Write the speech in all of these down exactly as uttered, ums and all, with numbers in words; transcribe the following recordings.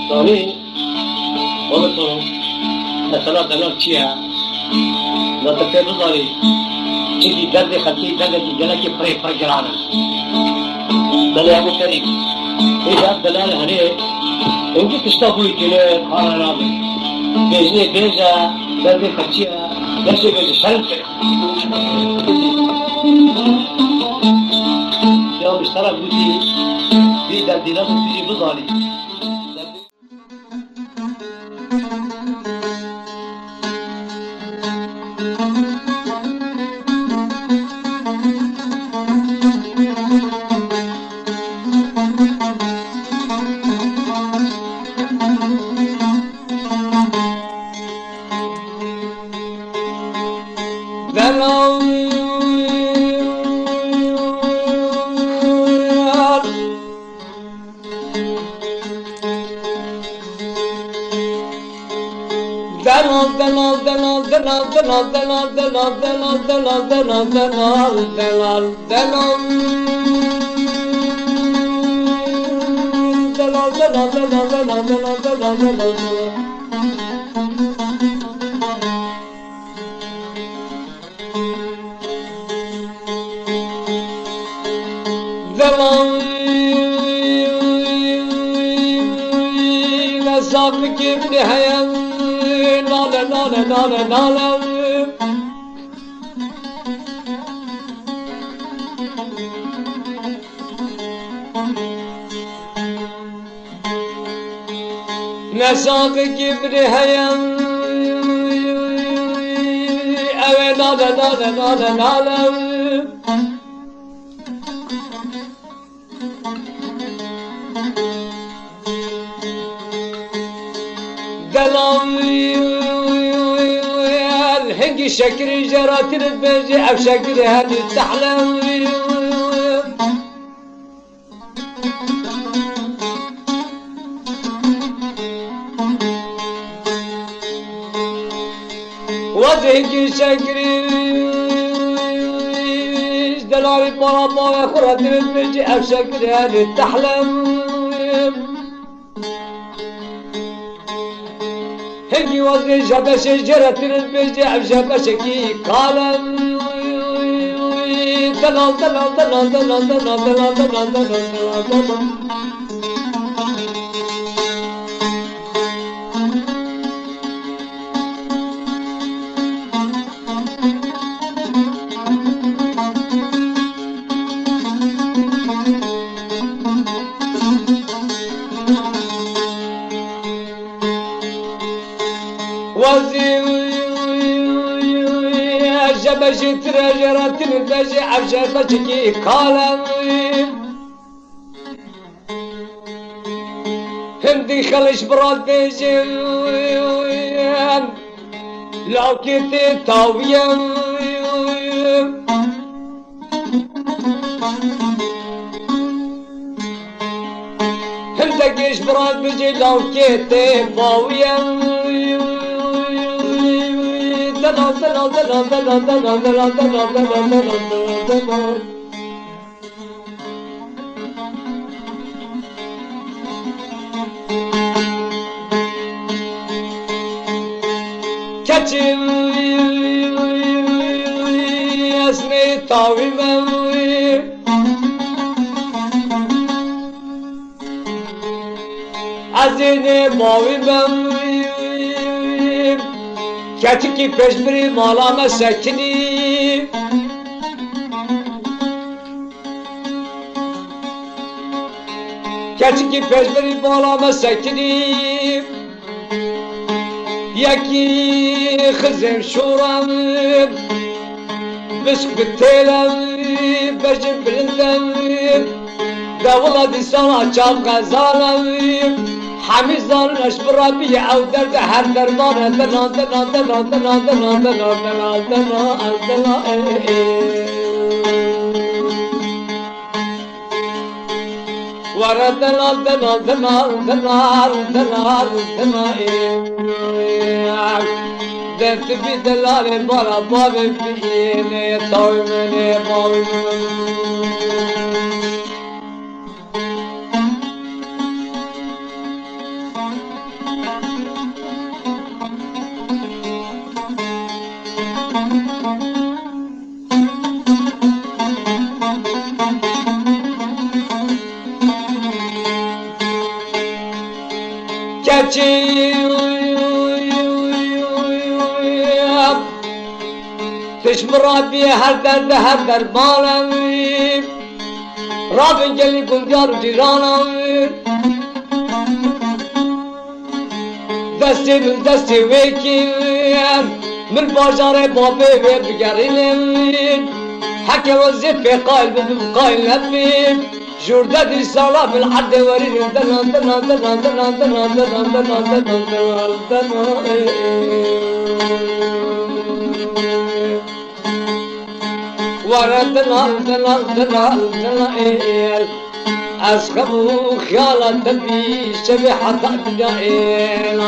دانی بابا تو مثلا دلار چیه؟ نتفه بزاری چیزی درد خلقی درد دیگه که پره پر گرانه دلی همو کریم ایجا دلال هنه اونجا کشتا بوی کنه خانه رامه بیجنه بیجا درد خلقیه درشه بیجا شرم کرد یا مشترک بودی بی در دینا بودی بزاری نساق كبر هيم أوي نالا نالا نالا نالا دلام الهنجي شكري جرات البيجي أو شكري هذه تحلم وجهك شكري دلالي بارا بارا خرات البيجي أو شكري هذه تحلم هنجي وزني جبش جرت البيجي أو جبشكي قالم دلال دلال دلال دلال دلال دلال دلال دلال دلال بجي ترجرات بجي عبشر بجي قالم هندي خلش براد بجي لو كنت تاويا هندي براد بجي لو كنت باويا دلال دلال دلال دلال دلال دلال دلال دلال دلال كتير اسمي طاوي بوي عزيني باوي بوي كاتكي بجبري مالا مسكني كاتكي بجبري مالا مسكني يكي خزم شورم بسكت تيلم بجب بلندم دولة دي سنة شاب غزالم حميزان اشبر بي او درد هر درمان دنا دنا دنا دنا دنا دنا دنا دنا دنا ورا دنا دنا دنا دنا دنا دنا درت بي دلال برا باب بي طوي مني طوي مني بچی تشم رابی هر درد هر دربانم رابی گلی گندیار و جیرانم دستی من دستی ویکی من بازار بابی و بگرینم حكي وزيت في قايل بدو قايل نبي جردد الصلاة بالعد ورين دنا دنا دنا دنا دنا دنا دنا دنا دنا ورا دنا دنا دنا دنا أسخبو خيالة دبي شبيحة تأتجائل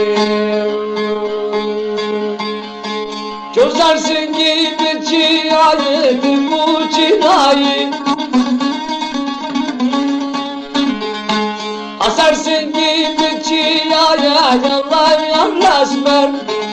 Çözersin gibi çiğayeti bu çinayı Asarsın gibi çiğaya yanlayan resmen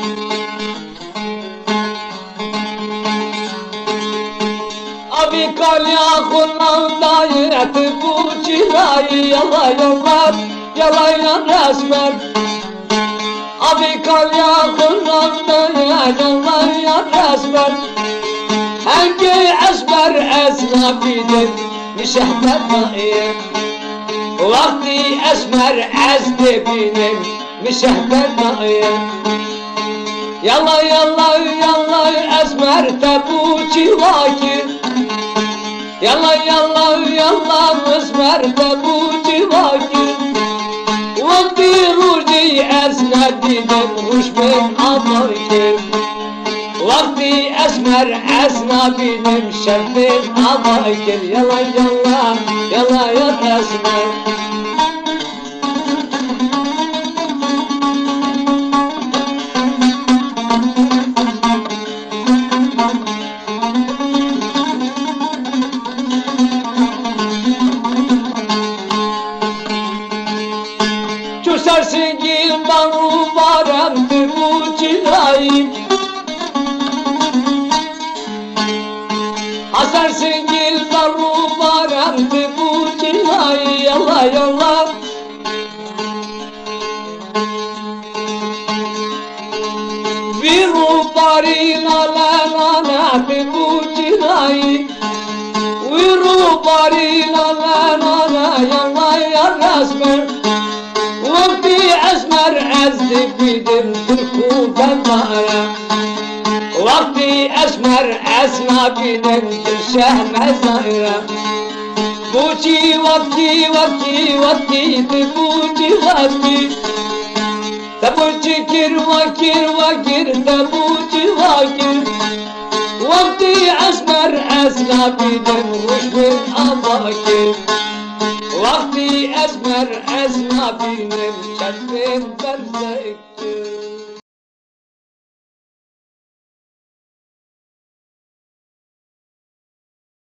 Abi kalya kullandayeti bu çinayı Yalayanlar yalayan resmen Abi kalya kullandayeti ya esmer Hangi esmer esnafidir Müşehbet naim Vakti esmer ezdi benim Müşehbet naim Yalla yalla yalla esmer tebuçi vakir Yalla yalla yalla esmer tebuçi vakir Vakti ruci esnadidir Ruşbet adaydir Vakti esmer esna benim şerfin adaydır Yala yala yala ya esmer Çösersin gil banu varemdir bu çilayı Asarsın gil baru baramdı bu cinayı yalla yalla Viru barina lananadı bu cinayı Viru barina lanana yalla ya resmen Vakti esmer ezdi bidim Türk'u bemaya Vakti esmer esna benim şehme zahire Buçi vakti vakti vakti buçi vakti Tabuçi kir vakir vakir tabuçi vakir Vakti esmer esna benim rüşbün abakir Vakti esmer esna benim şehme berzektir